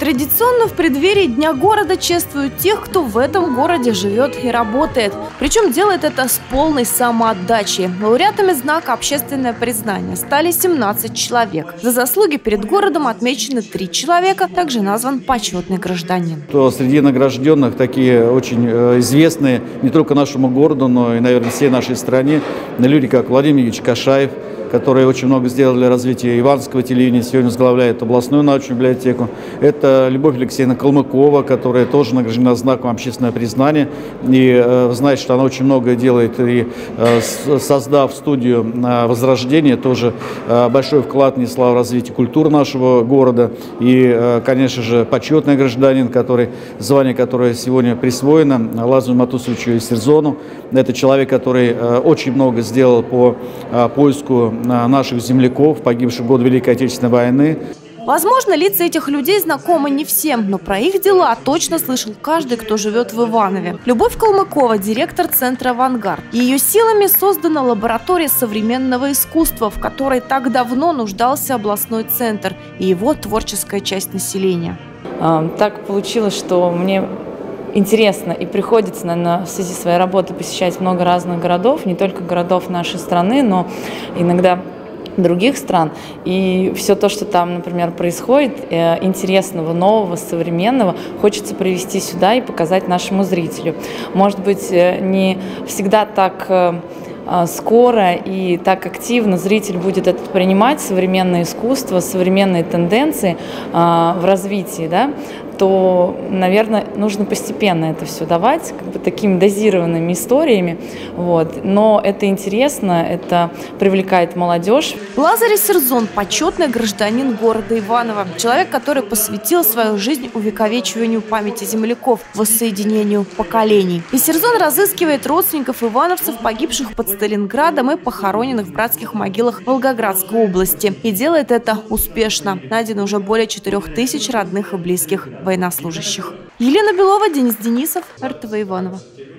Традиционно в преддверии Дня города чествуют тех, кто в этом городе живет и работает. Причем делает это с полной самоотдачей. Лауреатами знака «Общественное признание» стали 17 человек. За заслуги перед городом отмечены 3 человека, также назван почетный гражданин. Среди награжденных такие очень известные не только нашему городу, но и, наверное, всей нашей стране люди, как Владимир Ильич Кашаев, которые очень много сделали для развития ивановского телевидения, сегодня возглавляет областную научную библиотеку. Это Любовь Алексеевна Калмыкова, которая тоже награждена знаком «Общественное признание». И знаете, что она очень много делает, и создав студию «Возрождение», тоже большой вклад внесла в развитие культуры нашего города. И, конечно же, почетный гражданин, звание которое сегодня присвоено Лазарю Матусовичу Серзону. Это человек, который очень много сделал по поиску наших земляков, погибших в годы Великой Отечественной войны. Возможно, лица этих людей знакомы не всем, но про их дела точно слышал каждый, кто живет в Иванове. Любовь Калмыкова – директор центра «Авангард». Ее силами создана лаборатория современного искусства, в которой так давно нуждался областной центр и его творческая часть населения. Так получилось, что мне интересно и приходится, наверное, в связи с своей работой посещать много разных городов, не только городов нашей страны, но иногда других стран. И все то, что там, например, происходит, интересного, нового, современного, хочется привести сюда и показать нашему зрителю. Может быть, не всегда так скоро и так активно зритель будет это принимать, современное искусство, современные тенденции в развитии, да, то, наверное, нужно постепенно это все давать, такими дозированными историями. Вот. Но это интересно, это привлекает молодежь. Лазарь Серзон – почетный гражданин города Иваново. Человек, который посвятил свою жизнь увековечиванию памяти земляков, воссоединению поколений. И Серзон разыскивает родственников ивановцев, погибших под Сталинградом и похороненных в братских могилах Волгоградской области. И делает это успешно. Найдено уже более 4000 родных и близких военнослужащих. Елена Белова, Денис Денисов, РТВ Иваново.